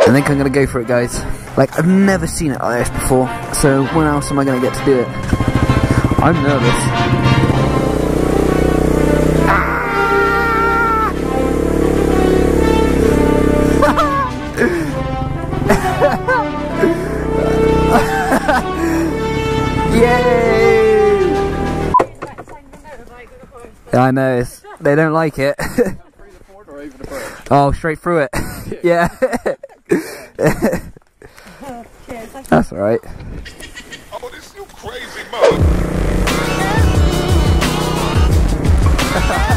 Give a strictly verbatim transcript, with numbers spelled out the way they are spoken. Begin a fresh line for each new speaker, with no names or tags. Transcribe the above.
I think I'm gonna go for it, guys. Like, I've never seen it like this before, so when else am I gonna get to do it? I'm nervous. Yay! Yeah, I know, it's, they don't like it. Oh, straight through it. Yeah. That's alright.
Oh, this you crazy mother.